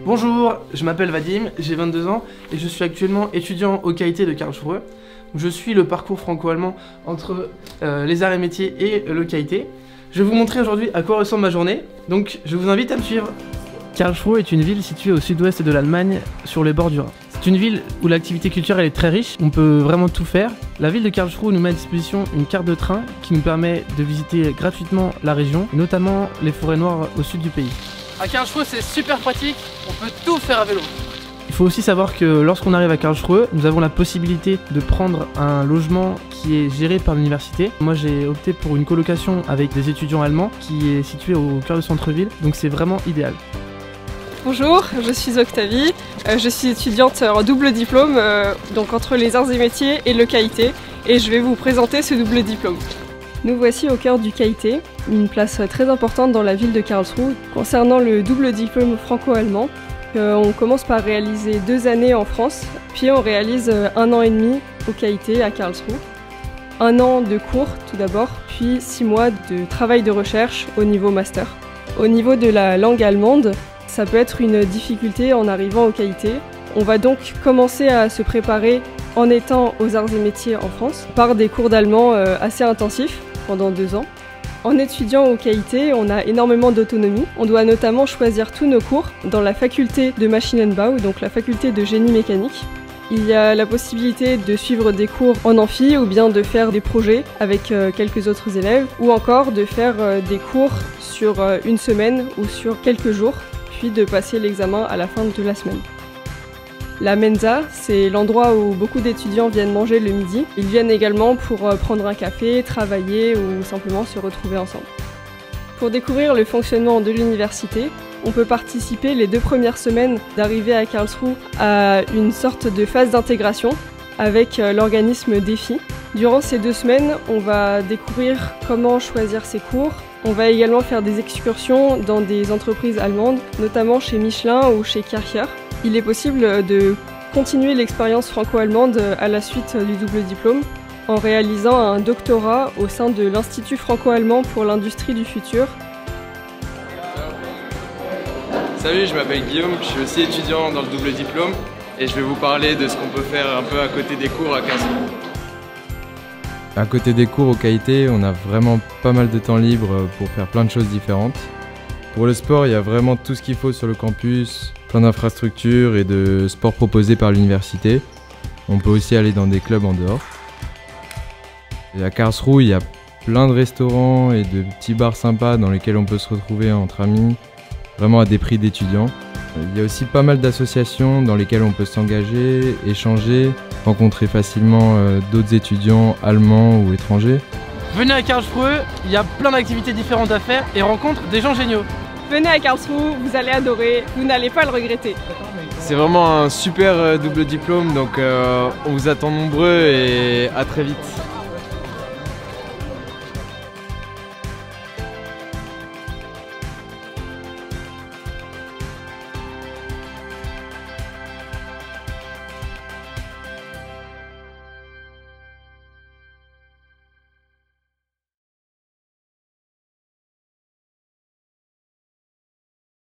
Bonjour, je m'appelle Vadim, j'ai 22 ans et je suis actuellement étudiant au KIT de Karlsruhe. Je suis le parcours franco-allemand entre les arts et métiers et le KIT. Je vais vous montrer aujourd'hui à quoi ressemble ma journée, donc je vous invite à me suivre. Karlsruhe est une ville située au sud-ouest de l'Allemagne, sur les bords du Rhin. C'est une ville où l'activité culturelle est très riche, on peut vraiment tout faire. La ville de Karlsruhe nous met à disposition une carte de train qui nous permet de visiter gratuitement la région, notamment les forêts noires au sud du pays. À Karlsruhe, c'est super pratique, on peut tout faire à vélo. Il faut aussi savoir que lorsqu'on arrive à Karlsruhe, nous avons la possibilité de prendre un logement qui est géré par l'université. Moi, j'ai opté pour une colocation avec des étudiants allemands qui est située au cœur du centre-ville, donc c'est vraiment idéal. Bonjour, je suis Octavie, je suis étudiante en double diplôme, donc entre les arts et métiers et le KIT, et je vais vous présenter ce double diplôme. Nous voici au cœur du KIT, une place très importante dans la ville de Karlsruhe. Concernant le double diplôme franco-allemand, on commence par réaliser 2 années en France, puis on réalise 1 an et demi au KIT à Karlsruhe. 1 an de cours tout d'abord, puis 6 mois de travail de recherche au niveau master. Au niveau de la langue allemande, ça peut être une difficulté en arrivant au KIT. On va donc commencer à se préparer en étant aux arts et métiers en France par des cours d'allemand assez intensifs pendant 2 ans. En étudiant au KIT, on a énormément d'autonomie. On doit notamment choisir tous nos cours dans la faculté de Maschinenbau, donc la faculté de génie mécanique. Il y a la possibilité de suivre des cours en amphi ou bien de faire des projets avec quelques autres élèves ou encore de faire des cours sur 1 semaine ou sur quelques jours, puis de passer l'examen à la fin de la semaine. La Mensa, c'est l'endroit où beaucoup d'étudiants viennent manger le midi. Ils viennent également pour prendre un café, travailler ou simplement se retrouver ensemble. Pour découvrir le fonctionnement de l'université, on peut participer les 2 premières semaines d'arrivée à Karlsruhe à une sorte de phase d'intégration avec l'organisme DEFI. Durant ces 2 semaines, on va découvrir comment choisir ses cours. On va également faire des excursions dans des entreprises allemandes, notamment chez Michelin ou chez Karcher. Il est possible de continuer l'expérience franco-allemande à la suite du double diplôme en réalisant un doctorat au sein de l'Institut franco-allemand pour l'industrie du futur. Salut, je m'appelle Guillaume, je suis aussi étudiant dans le double diplôme et je vais vous parler de ce qu'on peut faire un peu à côté des cours à Karlsruhe. À côté des cours au KIT, on a vraiment pas mal de temps libre pour faire plein de choses différentes. Pour le sport, il y a vraiment tout ce qu'il faut sur le campus, plein d'infrastructures et de sports proposés par l'université. On peut aussi aller dans des clubs en dehors. Et à Karlsruhe, il y a plein de restaurants et de petits bars sympas dans lesquels on peut se retrouver entre amis, vraiment à des prix d'étudiants. Il y a aussi pas mal d'associations dans lesquelles on peut s'engager, échanger, rencontrer facilement d'autres étudiants allemands ou étrangers. Venez à Karlsruhe, il y a plein d'activités différentes à faire et rencontre des gens géniaux. Venez à Karlsruhe, vous allez adorer, vous n'allez pas le regretter. C'est vraiment un super double diplôme, donc on vous attend nombreux et à très vite.